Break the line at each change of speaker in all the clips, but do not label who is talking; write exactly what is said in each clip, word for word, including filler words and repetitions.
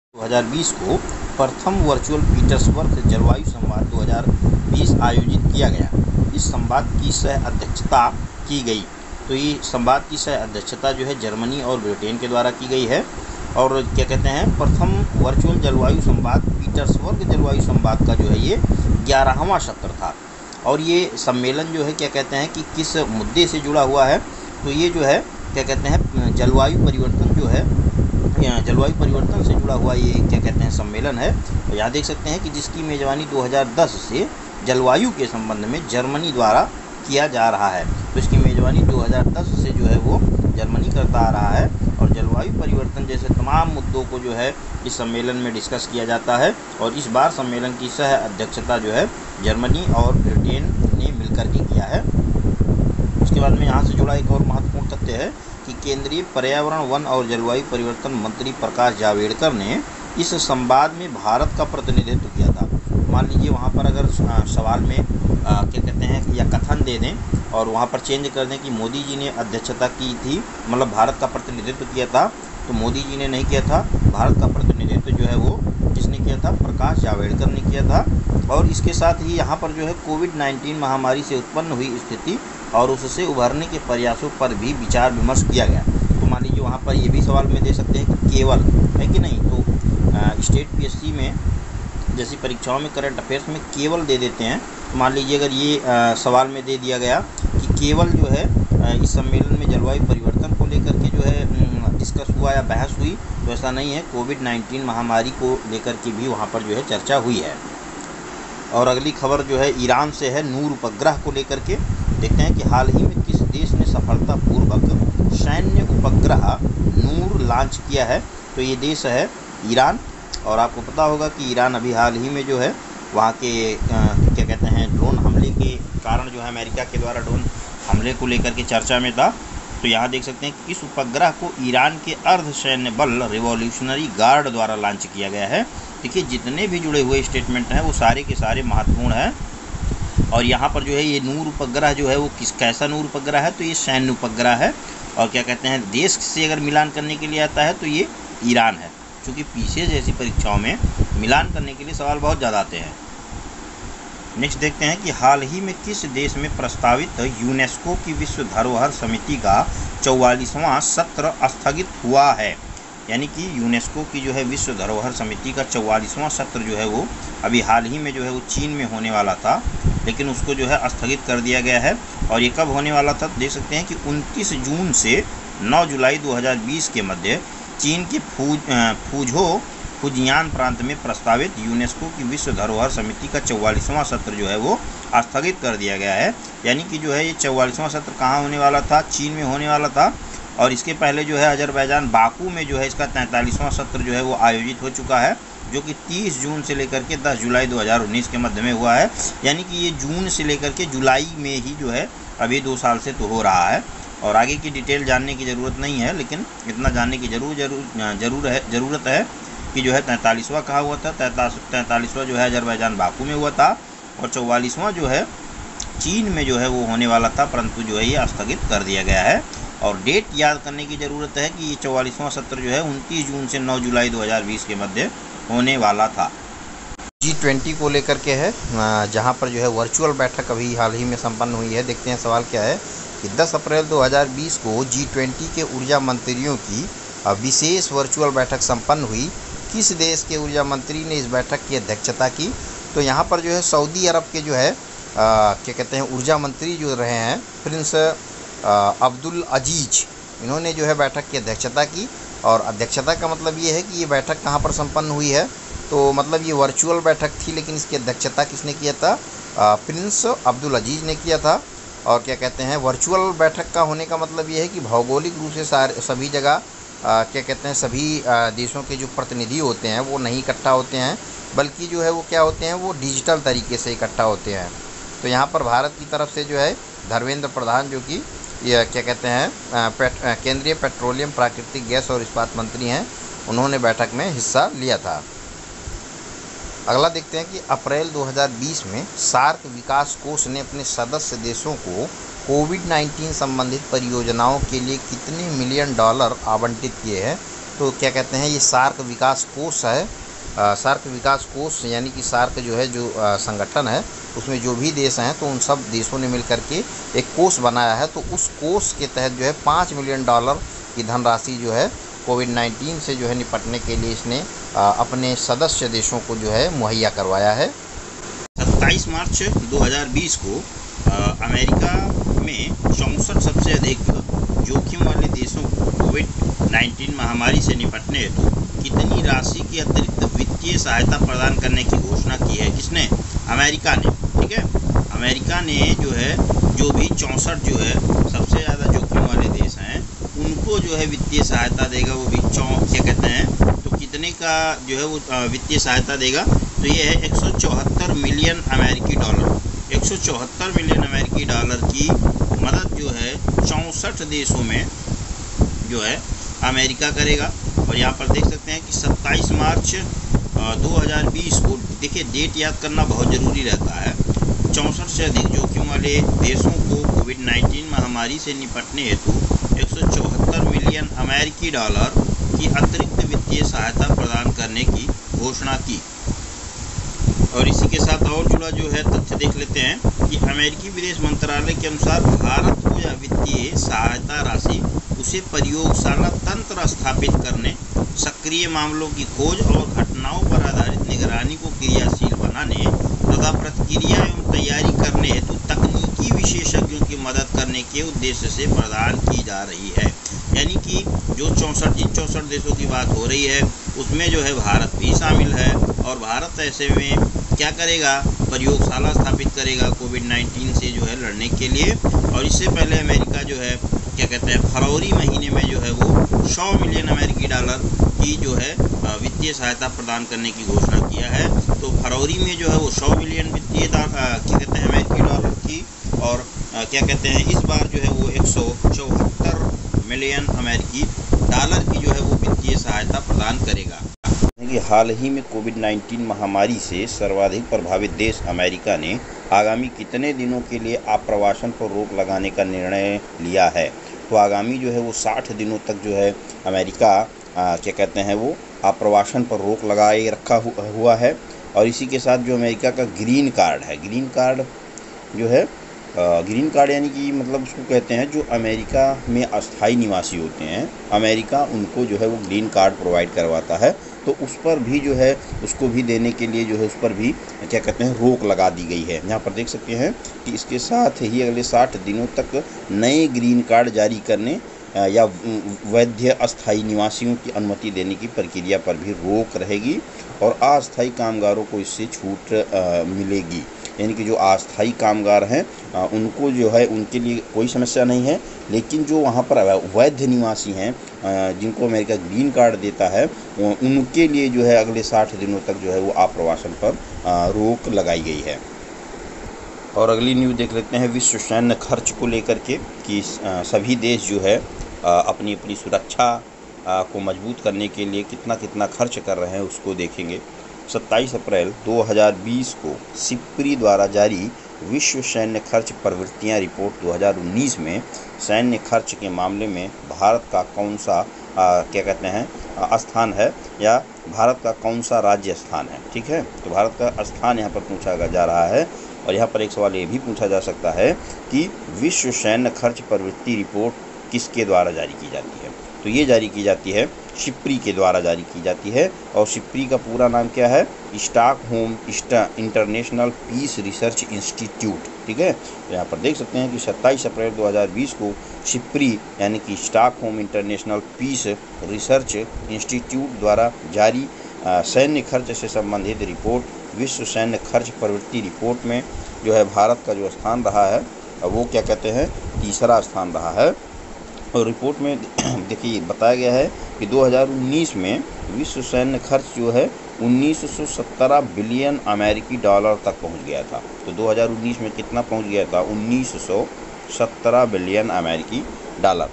दो हज़ार बीस को प्रथम वर्चुअल पीटर्सबर्ग जलवायु संवाद दो हज़ार बीस आयोजित किया गया। इस संवाद की सह अध्यक्षता की गई। तो ये संवाद की सह अध्यक्षता जो है जर्मनी और ब्रिटेन के द्वारा की गई है। और क्या कहते हैं, प्रथम वर्चुअल जलवायु संवाद पीटर्सबर्ग जलवायु संवाद का जो है ये ग्यारहवां सत्र था। और ये सम्मेलन जो है क्या कहते हैं कि किस मुद्दे से जुड़ा हुआ है, तो ये जो है क्या कहते हैं जलवायु परिवर्तन जो है जलवायु परिवर्तन से जुड़ा हुआ ये क्या कहते हैं सम्मेलन है। तो यहाँ देख सकते हैं कि जिसकी मेज़बानी दो हज़ार दस से जलवायु के संबंध में जर्मनी द्वारा किया जा रहा है। तो इसकी मेज़बानी दो हज़ार दस से जो है वो जर्मनी करता आ रहा है। और जलवायु परिवर्तन जैसे तमाम मुद्दों को जो है इस सम्मेलन में डिस्कस किया जाता है। और इस बार सम्मेलन की सह अध्यक्षता जो है जर्मनी और ब्रिटेन ने मिलकर के किया है। उसके बाद में यहाँ से जुड़ा एक और महत्वपूर्ण तथ्य है कि केंद्रीय पर्यावरण, वन और जलवायु परिवर्तन मंत्री प्रकाश जावड़ेकर ने इस संवाद में भारत का प्रतिनिधित्व किया था। मान लीजिए वहाँ पर अगर सवाल में आ, क्या कहते हैं या कथन दे दें और वहाँ पर चेंज कर दें कि मोदी जी ने अध्यक्षता की थी, मतलब भारत का प्रतिनिधित्व किया था, तो मोदी जी ने नहीं किया था। भारत का प्रतिनिधित्व जो है वो किसने किया था? प्रकाश जावड़ेकर ने किया था। और इसके साथ ही यहाँ पर जो है कोविड नाइन्टीन महामारी से उत्पन्न हुई स्थिति और उससे उभरने के प्रयासों पर भी विचार विमर्श किया गया। तो मान लीजिए वहाँ पर ये भी सवाल में दे सकते हैं कि केवल है कि नहीं, तो आ, स्टेट पीएससी में जैसी परीक्षाओं में करंट अफेयर्स में केवल दे देते हैं। तो मान लीजिए अगर ये आ, सवाल में दे दिया गया कि केवल जो है आ, इस सम्मेलन में जलवायु परिवर्तन को लेकर के जो है डिस्कस हुआ या बहस हुई, तो ऐसा नहीं है। कोविड नाइन्टीन महामारी को लेकर के भी वहाँ पर जो है चर्चा हुई है। और अगली खबर जो है ईरान से है, नूर उपग्रह को लेकर के देखते हैं कि हाल ही में किस देश ने सफलतापूर्वक सैन्य उपग्रह नूर लॉन्च किया है। तो ये देश है ईरान। और आपको पता होगा कि ईरान अभी हाल ही में जो है वहाँ के आ, क्या कहते हैं ड्रोन हमले के कारण जो है अमेरिका के द्वारा ड्रोन हमले को लेकर के चर्चा में था। तो यहाँ देख सकते हैं कि इस उपग्रह को ईरान के अर्ध सैन्य बल रिवॉल्यूशनरी गार्ड द्वारा लॉन्च किया गया है। देखिए जितने भी जुड़े हुए स्टेटमेंट हैं वो सारे के सारे महत्वपूर्ण हैं। और यहाँ पर जो है ये नूर उपग्रह जो है वो किस कैसा नूर उपग्रह है, तो ये सैन्य उपग्रह है। और क्या कहते हैं देश से अगर मिलान करने के लिए आता है तो ये ईरान है, क्योंकि पीछे जैसी परीक्षाओं में मिलान करने के लिए सवाल बहुत ज़्यादा आते हैं। नेक्स्ट देखते हैं कि हाल ही में किस देश में प्रस्तावित यूनेस्को की विश्व धरोहर समिति का चौवालीसवां सत्र स्थगित हुआ है। यानी कि यूनेस्को की जो है विश्व धरोहर समिति का चौवालीसवां सत्र जो है वो अभी हाल ही में जो है वो चीन में होने वाला था, लेकिन उसको जो है स्थगित कर दिया गया है। और ये कब होने वाला था, देख सकते हैं कि उनतीस जून से नौ जुलाई दो हज़ार बीस के मध्य चीन के फूज फूझो फुजियान प्रांत में प्रस्तावित यूनेस्को की विश्व धरोहर समिति का चौवालीसवां सत्र जो है वो स्थगित कर दिया गया है। यानी कि जो है ये चौवालीसवां सत्र कहाँ होने वाला था? चीन में होने वाला था। और इसके पहले जो है अजरबैजान बाकू में जो है इसका तैंतालीसवां सत्र जो है वो आयोजित हो चुका है, जो कि तीस जून से लेकर के दस जुलाई दो हज़ार उन्नीस के मध्य में हुआ है। यानी कि ये जून से लेकर के जुलाई में ही जो है अभी दो साल से तो हो रहा है। और आगे की डिटेल जानने की ज़रूरत नहीं है, लेकिन इतना जानने की जरूर जरूर जरूर है ज़रूरत है कि जो है तैंतालीसवां कहाँ हुआ था? तैंतालीसवां जो है अजरबैजान बाकू में हुआ था। और चौवालीसवां जो है चीन में जो है वो होने वाला था, परंतु जो है ये स्थगित कर दिया गया है। और डेट याद करने की ज़रूरत है कि ये चौवालीसवां सत्र जो है उनतीस जून से नौ जुलाई दो हज़ार बीस के मध्य होने वाला था। जी ट्वेंटी को लेकर के है, जहां पर जो है वर्चुअल बैठक अभी हाल ही में संपन्न हुई है। देखते हैं सवाल क्या है कि दस अप्रैल दो हज़ार बीस को जी ट्वेंटी के ऊर्जा मंत्रियों की विशेष वर्चुअल बैठक संपन्न हुई। किस देश के ऊर्जा मंत्री ने इस बैठक की अध्यक्षता की? तो यहाँ पर जो है सऊदी अरब के जो है आ, क्या कहते हैं ऊर्जा मंत्री जो रहे हैं प्रिंस अब्दुल अजीज, इन्होंने जो है बैठक की अध्यक्षता की। और अध्यक्षता का मतलब ये है कि ये बैठक कहाँ पर संपन्न हुई है, तो मतलब ये वर्चुअल बैठक थी, लेकिन इसकी अध्यक्षता किसने किया था? आ, प्रिंस अब्दुल अजीज ने किया था। और क्या कहते हैं वर्चुअल बैठक का होने का मतलब ये है कि भौगोलिक रूप से सारे सभी जगह क्या कहते हैं सभी आ, देशों के जो प्रतिनिधि होते हैं वो नहीं इकट्ठा होते हैं, बल्कि जो है वो क्या होते हैं वो डिजिटल तरीके से इकट्ठा होते हैं। तो यहाँ पर भारत की तरफ से जो है धर्मेंद्र प्रधान, जो कि ये क्या कहते हैं पेट, केंद्रीय पेट्रोलियम, प्राकृतिक गैस और इस्पात मंत्री हैं, उन्होंने बैठक में हिस्सा लिया था। अगला देखते हैं कि अप्रैल दो हज़ार बीस में सार्क विकास कोष ने अपने सदस्य देशों को कोविड नाइन्टीन संबंधित परियोजनाओं के लिए कितने मिलियन डॉलर आवंटित किए हैं? तो क्या कहते हैं, ये सार्क विकास कोष है। सार्क विकास कोष यानी कि सार्क जो है जो संगठन है, उसमें जो भी देश हैं तो उन सब देशों ने मिलकर के एक कोष बनाया है। तो उस कोष के तहत जो है पाँच मिलियन डॉलर की धनराशि जो है कोविड नाइन्टीन से जो है निपटने के लिए इसने अपने सदस्य देशों को जो है मुहैया करवाया है। सत्ताईस मार्च दो हज़ार बीस को अमेरिका में चौंसठ सबसे अधिक जोखिम वाले देशों को कोविड नाइन्टीन महामारी से निपटने हेतु कितनी राशि की अतिरिक्त वित्तीय सहायता प्रदान करने की घोषणा की है? किसने? अमेरिका ने। ठीक है, अमेरिका ने जो है जो भी चौंसठ जो है सबसे ज़्यादा जोखिम वाले देश हैं उनको जो है वित्तीय सहायता देगा। वो भी चौ क्या कहते हैं, तो कितने का जो है वो वित्तीय सहायता देगा? तो ये है एक सौ चौहत्तर मिलियन अमेरिकी डॉलर। एक सौ चौहत्तर मिलियन अमेरिकी डॉलर की मदद जो है चौंसठ देशों में जो है अमेरिका करेगा। और यहाँ पर देख सकते हैं कि सत्ताईस मार्च दो हज़ार बीस को, देखिए डेट याद करना बहुत ज़रूरी रहता है। चौंसठ से अधिक जोखिम वाले देशों को कोविड नाइन्टीन महामारी से निपटने हेतु एक सौ चौहत्तर मिलियन अमेरिकी डॉलर की अतिरिक्त वित्तीय सहायता प्रदान करने की घोषणा की। और इसी के साथ और जुड़ा जो है तथ्य देख लेते हैं कि अमेरिकी विदेश मंत्रालय के अनुसार भारत को यह वित्तीय सहायता राशि उसे प्रयोगशाला तंत्र स्थापित करने, सक्रिय मामलों की खोज और घटनाओं पर आधारित निगरानी को क्रियाशील बनाने तथा प्रतिक्रिया एवं तैयारी करने हेतु तकनीकी विशेषज्ञों की मदद करने के उद्देश्य से प्रदान की जा रही है। यानी कि जो चौंसठ जिन चौंसठ देशों की बात हो रही है उसमें जो है भारत भी शामिल है। और भारत ऐसे में क्या करेगा? प्रयोगशाला स्थापित करेगा कोविड नाइन्टीन से जो है लड़ने के लिए। और इससे पहले अमेरिका जो है क्या कहते हैं, फरवरी महीने में जो है वो सौ मिलियन अमेरिकी डॉलर की जो है वित्तीय सहायता प्रदान करने की घोषणा किया है। तो फरवरी में जो है वो सौ मिलियन वित्तीय क्या कहते हैं अमेरिकी डॉलर की, और क्या कहते हैं इस बार जो है वो एक सौ चौहत्तर मिलियन अमेरिकी डॉलर की जो है वो वित्तीय सहायता प्रदान करेगा। कि हाल ही में कोविड नाइन्टीन महामारी से सर्वाधिक प्रभावित देश अमेरिका ने आगामी कितने दिनों के लिए आप्रवासन पर रोक लगाने का निर्णय लिया है? तो आगामी जो है वो साठ दिनों तक जो है अमेरिका आ, क्या कहते हैं वो आप्रवासन पर रोक लगाए रखा हुआ है। और इसी के साथ जो अमेरिका का ग्रीन कार्ड है, ग्रीन कार्ड जो है ग्रीन कार्ड यानी कि मतलब उसको कहते हैं जो अमेरिका में अस्थाई निवासी होते हैं, अमेरिका उनको जो है वो ग्रीन कार्ड प्रोवाइड करवाता है। तो उस पर भी जो है उसको भी देने के लिए जो है उस पर भी क्या कहते हैं रोक लगा दी गई है। यहाँ पर देख सकते हैं कि इसके साथ ही अगले साठ दिनों तक नए ग्रीन कार्ड जारी करने या वैध अस्थाई निवासियों की अनुमति देने की प्रक्रिया पर भी रोक रहेगी। और अस्थाई कामगारों को इससे छूट मिलेगी। यानी कि जो अस्थाई कामगार हैं उनको जो है उनके लिए कोई समस्या नहीं है, लेकिन जो वहाँ पर वैध निवासी हैं जिनको अमेरिका ग्रीन कार्ड देता है उनके लिए जो है अगले साठ दिनों तक जो है वो आप्रवासन पर रोक लगाई गई है। और अगली न्यूज़ देख लेते हैं विश्व सैन्य खर्च को लेकर के कि सभी देश जो है अपनी अपनी सुरक्षा को मजबूत करने के लिए कितना कितना खर्च कर रहे हैं उसको देखेंगे। सत्ताईस अप्रैल दो हज़ार बीस को सिप्री द्वारा जारी विश्व सैन्य खर्च प्रवृत्तियाँ रिपोर्ट दो हज़ार उन्नीस में सैन्य खर्च के मामले में भारत का कौन सा आ, क्या कहते हैं स्थान है या भारत का कौन सा राज्य स्थान है? ठीक है, तो भारत का स्थान यहाँ पर पूछा जा रहा है। और यहाँ पर एक सवाल ये भी पूछा जा सकता है कि विश्व सैन्य खर्च प्रवृत्ति रिपोर्ट किसके द्वारा जारी की जाती है? तो ये जारी की जाती है सिप्री के द्वारा जारी की जाती है। और सिप्री का पूरा नाम क्या है? Stockholm International Peace Research Institute. ठीक है, तो यहाँ पर देख सकते हैं कि सत्ताईस अप्रैल दो हज़ार बीस को सिप्री यानी कि Stockholm International Peace Research Institute द्वारा जारी सैन्य खर्च से संबंधित रिपोर्ट विश्व सैन्य खर्च प्रवृत्ति रिपोर्ट में जो है भारत का जो स्थान रहा है वो क्या कहते हैं तीसरा स्थान रहा है। और रिपोर्ट में देखिए बताया गया है कि दो हज़ार उन्नीस में विश्व सैन्य खर्च जो है उन्नीस सौ सत्रह बिलियन अमेरिकी डॉलर तक पहुंच गया था। तो दो हज़ार उन्नीस में कितना पहुंच गया था? उन्नीस सौ सत्रह बिलियन अमेरिकी डॉलर।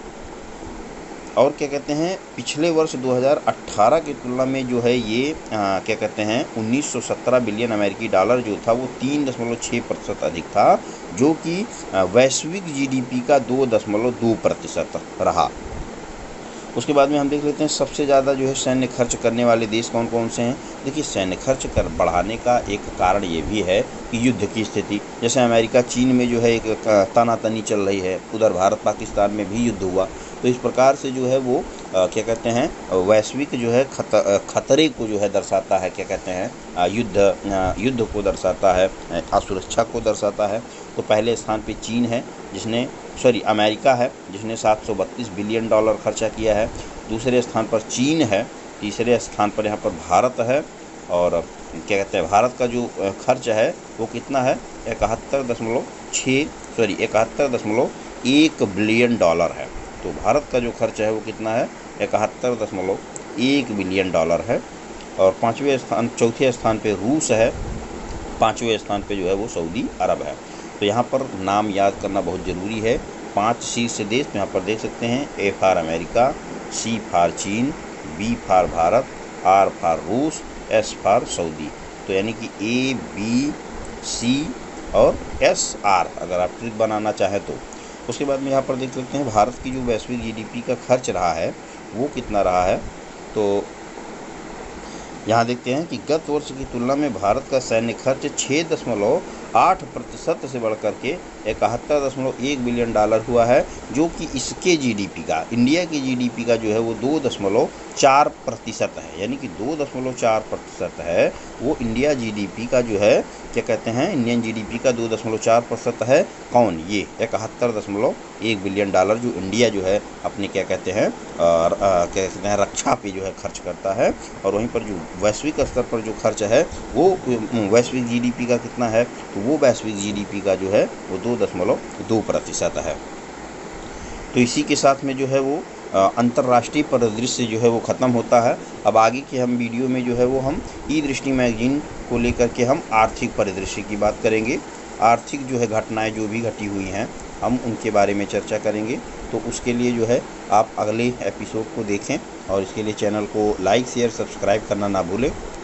और क्या कहते हैं पिछले वर्ष दो हज़ार अठारह की तुलना में जो है ये आ, क्या कहते हैं उन्नीस सौ सत्रह बिलियन अमेरिकी डॉलर जो था वो तीन दशमलव छः प्रतिशत अधिक था, जो कि वैश्विक जीडीपी का दो दशमलव दो प्रतिशत रहा। उसके बाद में हम देख लेते हैं सबसे ज़्यादा जो है सैन्य खर्च करने वाले देश कौन कौन से हैं। देखिए, सैन्य खर्च कर बढ़ाने का एक कारण ये भी है कि युद्ध की स्थिति, जैसे अमेरिका चीन में जो है एक तनातनी चल रही है, उधर भारत पाकिस्तान में भी युद्ध हुआ, तो इस प्रकार से जो है वो आ, क्या कहते हैं वैश्विक जो है खत, खतरे को जो है दर्शाता है, क्या कहते हैं युद्ध युद्ध को दर्शाता है, असुरक्षा को दर्शाता है। तो पहले स्थान पे चीन है जिसने सॉरी अमेरिका है जिसने सात सौ बत्तीस बिलियन डॉलर खर्चा किया है। दूसरे स्थान पर चीन है। तीसरे स्थान पर यहाँ पर भारत है, और क्या कहते हैं भारत का जो खर्च है वो कितना है, इकहत्तर दशमलव छः सॉरी इकहत्तर दशमलव एक बिलियन डॉलर है। तो भारत का जो खर्च है वो कितना है, इकहत्तर दशमलव एक बिलियन डॉलर है। और पाँचवें स्थान चौथे स्थान पे रूस है, पाँचवें स्थान पे जो है वो सऊदी अरब है। तो यहाँ पर नाम याद करना बहुत ज़रूरी है। पांच शीर्ष देश तो यहाँ पर देख सकते हैं, A for America, C for चीन, B for Bharat, R for रूस, एस फॉर सऊदी। तो यानी कि ए बी सी और एस आर अगर आप ट्रिक बनाना चाहें तो। उसके बाद में यहाँ पर देख सकते हैं भारत की जो वैश्विक जीडीपी का खर्च रहा है वो कितना रहा है। तो यहाँ देखते हैं कि गत वर्ष की तुलना में भारत का सैन्य खर्च छः दशमलव आठ प्रतिशत से बढ़कर के इकहत्तर दशमलव एक बिलियन डॉलर हुआ है, जो कि इसके जीडीपी का, इंडिया की जीडीपी का जो है वो दो दशमलव चार प्रतिशत है। यानी कि दो दशमलव चार प्रतिशत है वो इंडिया जीडीपी का जो है, क्या कहते हैं इंडियन जीडीपी का दो दशमलव चार प्रतिशत है। कौन, ये इकहत्तर दशमलव एक बिलियन डॉलर जो इंडिया जो है अपने क्या कहते हैं क्या कहते हैं रक्षा पे जो है खर्च करता है। और वहीं पर जो वैश्विक स्तर पर जो खर्च है वो वैश्विक जीडीपी का कितना है, तो वो वैश्विक जीडीपी का जो है वो दो दशमलव दो प्रतिशत है। तो इसी के साथ में जो है वो अंतर्राष्ट्रीय परिदृश्य जो है वो ख़त्म होता है। अब आगे के हम वीडियो में जो है वो हम ई दृष्टि मैगजीन को लेकर के हम आर्थिक परिदृश्य की बात करेंगे। आर्थिक जो है घटनाएं जो भी घटी हुई हैं हम उनके बारे में चर्चा करेंगे। तो उसके लिए जो है आप अगले एपिसोड को देखें और इसके लिए चैनल को लाइक शेयर सब्सक्राइब करना ना भूलें।